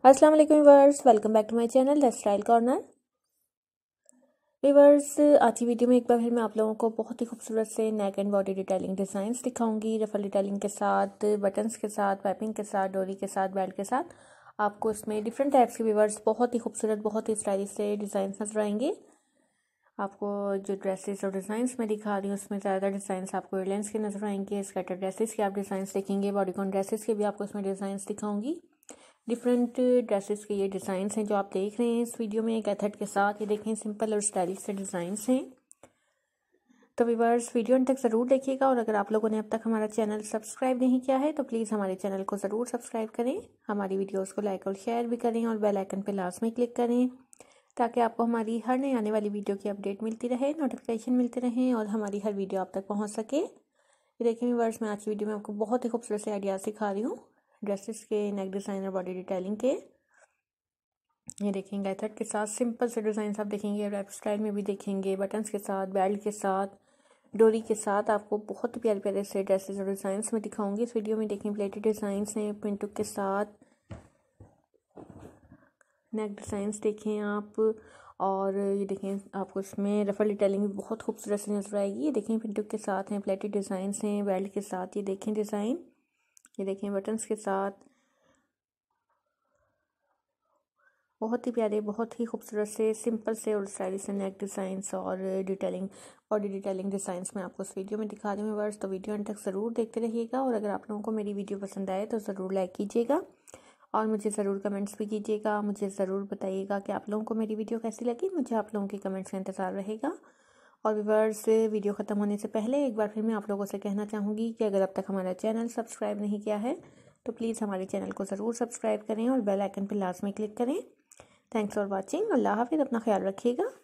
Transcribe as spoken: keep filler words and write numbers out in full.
अस्सलाम वालेकुम viewers, welcome back to my channel the style corner. Viewers, आज की वीडियो में एक बार फिर मैं आप लोगों को बहुत ही खूबसूरत से neck and body detailing designs दिखाऊंगी। रफल डिटेलिंग के साथ, बटन्स के साथ, पाइपिंग के साथ, डोरी के साथ, बेल्ट के साथ आपको इसमें डिफरेंट टाइप्स के व्यूअर्स बहुत ही खूबसूरत, बहुत ही स्टाइलिश से डिज़ाइंस नजर आएंगे। आपको जो ड्रेसेस और डिज़ाइंस मैं दिखा रही हूँ उसमें ज़्यादा डिज़ाइंस आपको एयरलाइंस के नजर आएंगे। स्कर्टर ड्रेसेस के आप डिज़ाइंस देखेंगे, बॉडीकॉन ड्रेसेस के भी आपको इसमें डिज़ाइंस दिखाऊंगी। डिफरेंट ड्रेसेस के ये डिज़ाइंस हैं जो आप देख रहे हैं इस वीडियो में एक एथड के साथ। ये देखें, सिंपल और स्टाइलिश से डिज़ाइंस हैं। तो व्यूअर्स, वीडियो अंत तक ज़रूर देखिएगा, और अगर आप लोगों ने अब तक हमारा चैनल सब्सक्राइब नहीं किया है तो प्लीज़ हमारे चैनल को ज़रूर सब्सक्राइब करें, हमारी वीडियोस को लाइक और शेयर भी करें, और बेल आइकन पे लास्ट में क्लिक करें ताकि आपको हमारी हर नई आने वाली वीडियो की अपडेट मिलती रहे, नोटिफिकेशन मिलते रहें और हमारी हर वीडियो आप तक पहुँच सके। ये देखिए व्यूअर्स, मैं आज की वीडियो में आपको बहुत ही खूबसूरत से आइडियाज़ सिखा रही हूँ ड्रेसेस के, नेक डिज़ाइन और बॉडी डिटेलिंग के। ये देखेंगे एथड के साथ सिंपल से डिज़ाइन आप देखेंगे, रैप स्टाइल में भी देखेंगे, बटन्स के साथ, बेल्ट के साथ, डोरी के साथ आपको बहुत प्यारे प्यारे से ड्रेसेस और डिज़ाइंस में दिखाऊंगी इस वीडियो में। देखें, प्लेटेड डिज़ाइंस हैं पिंटू के साथ, नेक डिज़ाइंस देखें आप, और ये देखें आपको इसमें रफल डिटेलिंग भी बहुत खूबसूरत से नजर आएगी। ये देखें पिंटू के साथ हैं, प्लेटेड डिज़ाइंस हैं, बेल्ट के साथ, ये देखें डिज़ाइन, ये देखें बटन्स के साथ, बहुत ही प्यारे, बहुत ही खूबसूरत से सिंपल से और स्टाइलिश से नेक डिज़ाइंस और डिटेलिंग, बॉडी डिटेलिंग डिज़ाइंस मैं आपको इस वीडियो में दिखा रही हूँ व्यूअर्स। तो वीडियो अंत तक ज़रूर देखते रहिएगा, और अगर आप लोगों को मेरी वीडियो पसंद आए तो ज़रूर लाइक कीजिएगा और मुझे ज़रूर कमेंट्स भी कीजिएगा। मुझे ज़रूर बताइएगा कि आप लोगों को मेरी वीडियो कैसी लगी, मुझे आप लोगों के कमेंट्स का इंतज़ार रहेगा। और व्यूअर्स, वीडियो ख़त्म होने से पहले एक बार फिर मैं आप लोगों से कहना चाहूँगी कि अगर अब तक हमारा चैनल सब्सक्राइब नहीं किया है तो प्लीज़ हमारे चैनल को ज़रूर सब्सक्राइब करें और बेल आइकन पर लास्ट में क्लिक करें। Thanks for watching. अल्लाह हाफिज़, अपना ख्याल रखिएगा।